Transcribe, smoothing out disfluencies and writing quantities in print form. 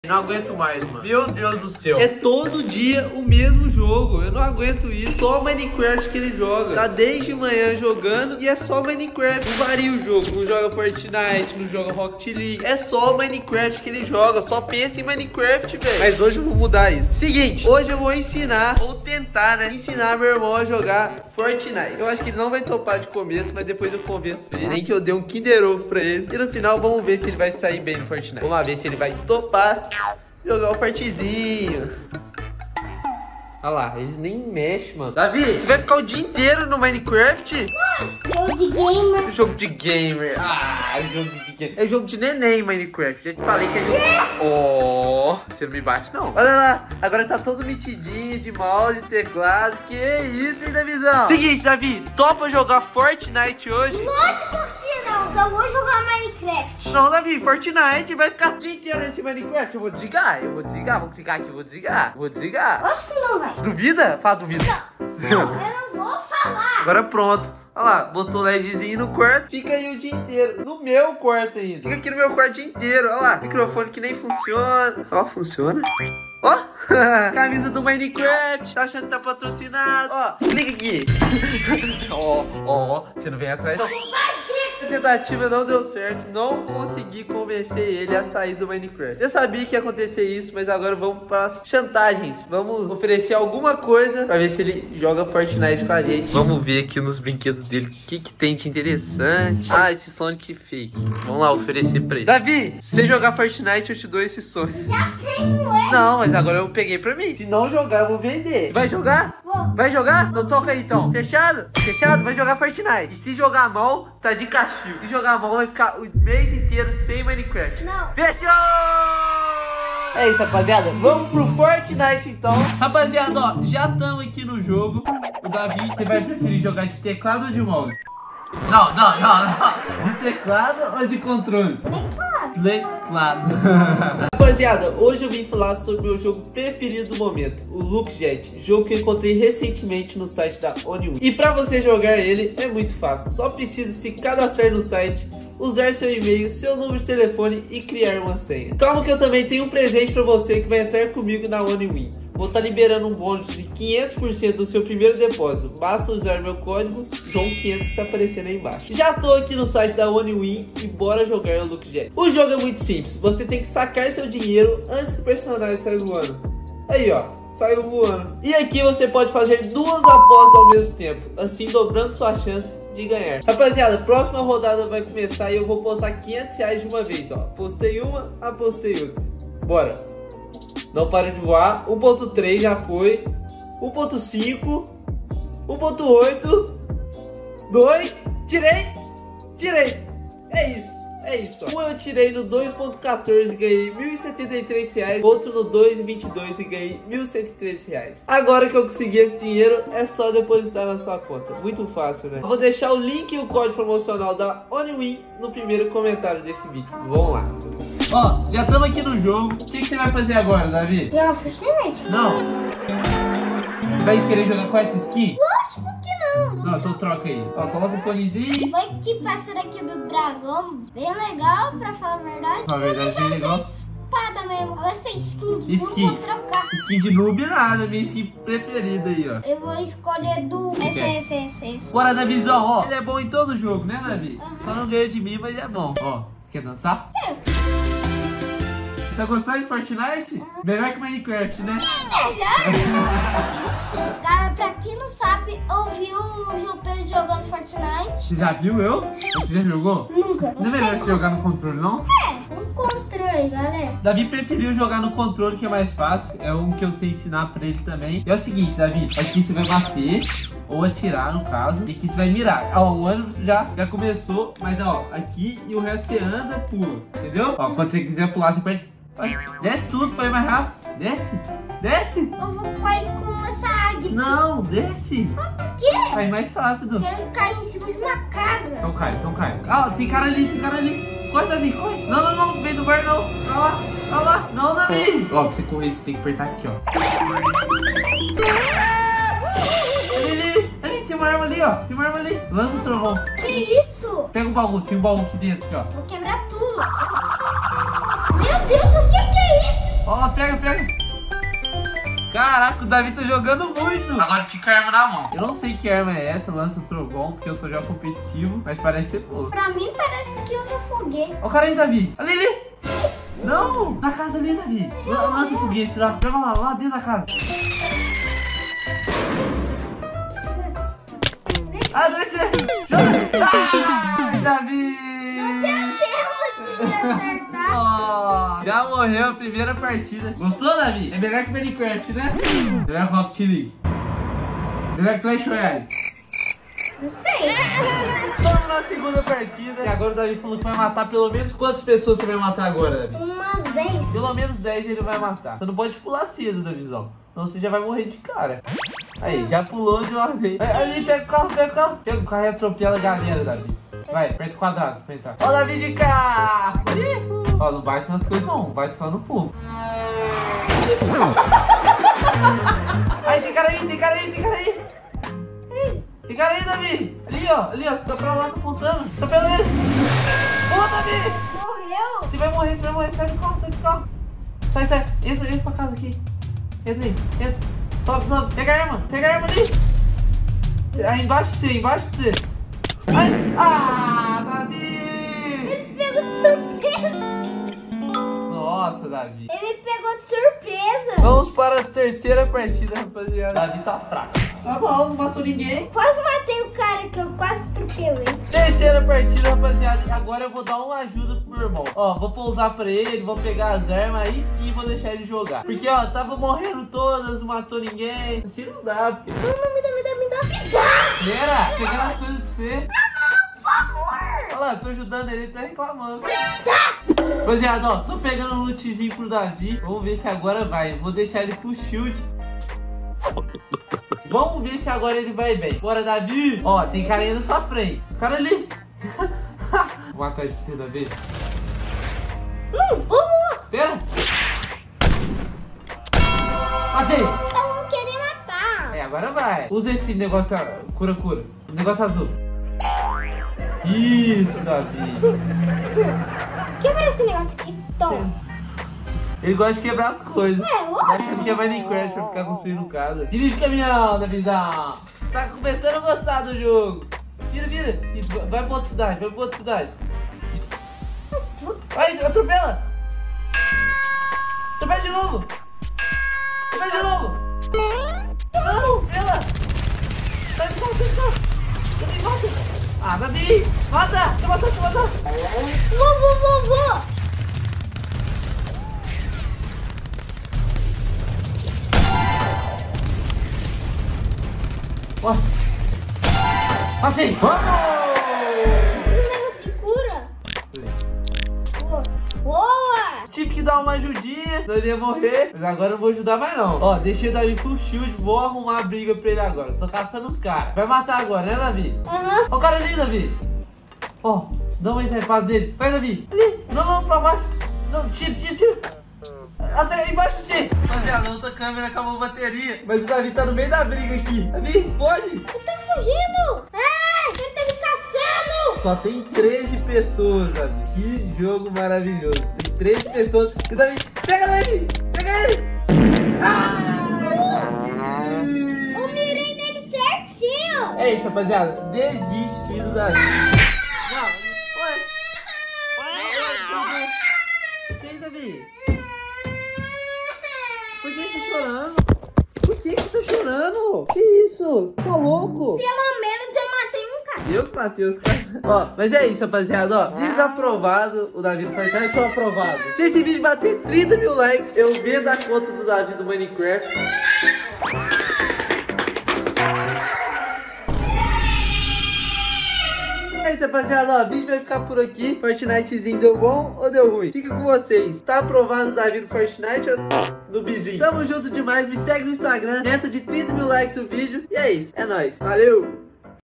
Não aguento mais, mano. Meu Deus do céu. É todo dia o mesmo jogo. Eu não aguento isso. Só Minecraft que ele joga. Tá desde manhã jogando e é só Minecraft. Não varia o jogo. Não joga Fortnite, não joga Rocket League. É só Minecraft que ele joga. Só pensa em Minecraft, velho. Mas hoje eu vou mudar isso. Seguinte, hoje eu vou ensinar, ou tentar, né? Ensinar meu irmão a jogar Fortnite. Eu acho que ele não vai topar de começo, mas depois eu convenço ele. Nem que eu dê um Kinder Ovo pra ele. E no final vamos ver se ele vai sair bem no Fortnite. Vamos lá ver se ele vai topar jogar o Fortzinho. Olha lá, ele nem mexe, mano. Davi, você vai ficar o dia inteiro no Minecraft? Jogo de gamer. Jogo de gamer. Ah, jogo de gamer. É jogo de neném Minecraft. Já te falei que é jogo... Oh, você não me bate, não. Olha lá, agora tá todo metidinho de mouse e teclado. Que isso, hein, Davizão? Seguinte, Davi, topa jogar Fortnite hoje? Lógico que não, só vou jogar Minecraft. Não, Davi, Fortnite vai ficar o dia inteiro nesse Minecraft. Eu vou desligar. Vou clicar aqui, vou desligar. Lógico que não vai. Duvida? Fala, duvida. Não, eu não vou falar. Agora pronto. Olha lá, botou o LEDzinho no quarto. Fica aí o dia inteiro. No meu quarto ainda. Fica aqui no meu quarto o dia inteiro. Olha lá, microfone que nem funciona. Ó, funciona. Ó, camisa do Minecraft. Tá achando que tá patrocinado. Ó, clica aqui. Ó, você não vem atrás não. A tentativa não deu certo. Não consegui convencer ele a sair do Minecraft. Eu sabia que ia acontecer isso, mas agora vamos para as chantagens. Vamos oferecer alguma coisa pra ver se ele joga Fortnite com a gente. Vamos ver aqui nos brinquedos dele o que tem de interessante. Ah, esse Sonic fake. Vamos lá oferecer pra ele. Davi, se você jogar Fortnite, eu te dou esse Sonic. Já tenho, Não, mas agora eu peguei pra mim. Se não jogar, eu vou vender. Vai jogar? Vou. Vai jogar? Então toca aí, então. Fechado? Fechado? Vai jogar Fortnite. E se jogar mal, tá de castigo. Se jogar mal, vai ficar o mês inteiro sem Minecraft. Não. Fechou! É isso, rapaziada. Vamos pro Fortnite, então. Rapaziada, ó, já estamos aqui no jogo. O Davi, você vai preferir jogar de teclado ou de mouse? Não. De teclado ou de controle? Teclado. Rapaziada, hoje eu vim falar sobre o meu jogo preferido do momento, o Look Jet, jogo que eu encontrei recentemente no site da ONIWIN. E pra você jogar ele é muito fácil, só precisa se cadastrar no site, usar seu e-mail, seu número de telefone e criar uma senha. Calma que eu também tenho um presente pra você que vai entrar comigo na ONIWIN. Vou estar liberando um bônus de 500% do seu primeiro depósito. Basta usar meu código JOHN500 que tá aparecendo aí embaixo. Já tô aqui no site da ONIWIN e bora jogar o Look Jet. O jogo é muito simples. Você tem que sacar seu dinheiro antes que o personagem saia voando. Aí, ó. Saiu voando. E aqui você pode fazer 2 apostas ao mesmo tempo, assim dobrando sua chance de ganhar. Rapaziada, a próxima rodada vai começar e eu vou postar R$500 de uma vez, ó. Postei uma, apostei outra. Bora. Não para de voar. 1.3 já foi. 1.5. 1.8. 2. Tirei. É isso. Um eu tirei no 2.14 e ganhei R$1.073. Outro no 2.22 e ganhei R$1.113. Agora que eu consegui esse dinheiro, é só depositar na sua conta. Muito fácil, né? Eu vou deixar o link e o código promocional da ONIWIN no primeiro comentário desse vídeo. Vamos lá. Ó, já estamos aqui no jogo. O que você vai fazer agora, Davi? Jogar Fortnite? Não. Você vai querer jogar com essa skin? Lógico que não. Não, então troca aí. Ó, coloca o fonezinho. Vou equipar essa daqui do dragão. Bem legal, pra falar a verdade. Na verdade, bem legal. Espada mesmo. Agora sem skin de noob, Skin. vou trocar. Skin de noob nada, minha skin preferida aí, ó. Eu vou escolher do... Esse. Bora, Davizão, ó. Ele é bom em todo jogo, né, Davi? Só não ganha de mim, mas é bom. Ó, quer dançar? Quero. Tá gostando de Fortnite? Melhor que Minecraft, né? Melhor. Cara, pra quem não sabe, ouviu o João Pedro jogando Fortnite. Você já viu eu? Você já jogou? Nunca. Não é melhor você jogar no controle, não? Um controle, galera. Davi preferiu jogar no controle, que é mais fácil. É um que eu sei ensinar pra ele também. E é o seguinte, Davi. Aqui você vai bater, ou atirar, no caso. E aqui você vai mirar. Ó, o ônibus já começou. Mas, ó, aqui e o resto você anda, pula. Entendeu? Ó, quando você quiser pular, você pode... Desce tudo pra ir mais rápido. Desce. Eu vou cair com essa águia. Não, desce. Mas por quê? Vai mais rápido. Eu quero cair em cima de uma casa. Então cai. Ah, tem cara ali. Corre, Davi, corre. Não, vem do bar não. Olha lá. Não, Davi. Ó, pra você correr, você tem que apertar aqui, ó. Ali, tem uma arma ali, ó. Lança o trovão. Que isso? Pega o baú, tem um baú aqui dentro, ó. Vou quebrar tudo. Meu Deus, o que é isso? pega. Caraca, o Davi tá jogando muito. Agora fica a arma na mão. Eu não sei que arma é essa, lança o trovão, porque eu sou já competitivo, mas parece ser boa. Pra mim parece que usa foguete. Olha o cara aí, Davi. Ali, ali. Não, na casa ali, Davi. Lança o foguete lá. Joga lá dentro da casa. Ah, deve ser. Joga. Ai, Davi. Não tem tempo de acertar. Oh, já morreu a primeira partida. Gostou, Davi? É melhor que Minecraft, né? Melhor que Rocket League. Melhor que Clash Royale. Não sei. Estamos na segunda partida. E agora o Davi falou que vai matar pelo menos quantas pessoas você vai matar agora, Davi? Umas 10. Pelo menos 10 ele vai matar. Você não pode pular cedo, Davizão. Senão você já vai morrer de cara. Aí, já pulou de uma vez. Ali, pega o carro, pega o carro. Pega o carro e atropela a galera, Davi. Vai, aperta o quadrado pra entrar. Ó o Davi de carro. Ó, não bate nas coisas não, bate só no povo. Aí, tem cara aí, tem cara aí, tem cara aí. Tem cara aí, Davi. Ali, ó, tá pra lá, tá apontando. Atropela ele. Boa, Davi. Morreu. Você vai morrer, sai do carro, sai do carro. Sai, entra pra casa aqui. Entra aí, entra. Sobe, pega a arma ali. Aí embaixo de você, Ai, Davi. Ele pegou de surpresa. Nossa, Davi. Ele me pegou de surpresa. Vamos para a terceira partida, rapaziada. Davi tá fraco. Tá bom, não matou ninguém. Quase matei o cara que eu quase atropelei. Terceira partida, rapaziada. E agora eu vou dar uma ajuda pro meu irmão. Ó, vou pousar pra ele, vou pegar as armas. Aí sim vou deixar ele jogar. Porque, ó, tava morrendo todas, não matou ninguém. Assim não dá, porque... Não, me dá. Pera, pegando as coisas pra você. Não, por favor. Olha lá, tô ajudando ele tá reclamando. Rapaziada, ó, tô pegando um lootzinho pro Davi. Vamos ver se agora vai. Vou deixar ele full shield. Vamos ver se agora ele vai bem. Bora, Davi. Ó, tem cara aí na sua frente. Cara ali. Vou matar ele pra você, Davi. Pera. Matei. Eu não queria matar. É, agora vai. Usa esse negócio, cura. O negócio azul. Isso, Davi. Quebra esse negócio aqui. Toma. Ele gosta de quebrar as coisas. Ué, Achando que é Minecraft pra ficar construindo casa. Dirige o caminhão, Davizão. Tá começando a gostar do jogo. Vira. Isso, vai pra outra cidade, Vai, atropela. Atropela de novo. Não, atropela. Sai do carro. Davi, mata. Ah, Davi, mata. Deixa eu matar. Vou. Ó. Matei. Vamos. Esse negócio de cura. Boa. Tive que dar uma ajudinha, não ia morrer, mas agora eu não vou ajudar mais não. Ó, deixei o Davi full shield, vou arrumar a briga pra ele agora. Tô caçando os caras. Vai matar agora, né, Davi? Aham. Ó o cara ali, Davi. Ó, dá uma snipada dele. Vai, Davi. Ali. Não, pra baixo. Não, tira. Até embaixo sim. Rapaziada, a outra câmera acabou a bateria. Mas o Davi tá no meio da briga aqui. Davi, foge. Ele tá fugindo. Ele tá me caçando. Só tem 13 pessoas, Davi. Que jogo maravilhoso. Tem 13 pessoas. E Davi, pega Davi. Pega ele. Eu mirei nele certinho. É isso, rapaziada. Desiste do Davi. Não, ué. Que isso, Davi? Por que você tá chorando? Por que você tá chorando? Que isso? Tá louco? Pelo menos eu matei um cara. Eu que matei os caras. Ó, mas é isso, rapaziada. Ó, desaprovado o Davi no Fortnite ou aprovado? Se esse vídeo bater 30 mil likes, eu vendo a conta do Davi do Minecraft. É isso, rapaziada, ó, o vídeo vai ficar por aqui. Fortnitezinho deu bom ou deu ruim? Fica com vocês. Tá aprovado o Davi no Fortnite ou no Bizinho? Tamo junto demais, me segue no Instagram. Meta de 30 mil likes o vídeo. E é isso, é nóis. Valeu!